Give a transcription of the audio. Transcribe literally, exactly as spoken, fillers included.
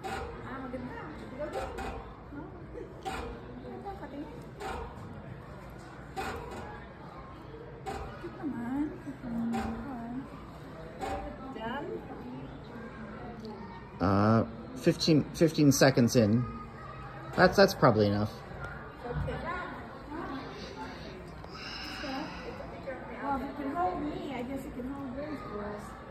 Ah, maganda. Go, go. No? Ito, patingin. Cute naman. Cute naman. Done? Uh, fifteen, fifteen seconds in. That's, that's probably enough. Okay. Well, if you can hold me, I guess you can hold yours for us.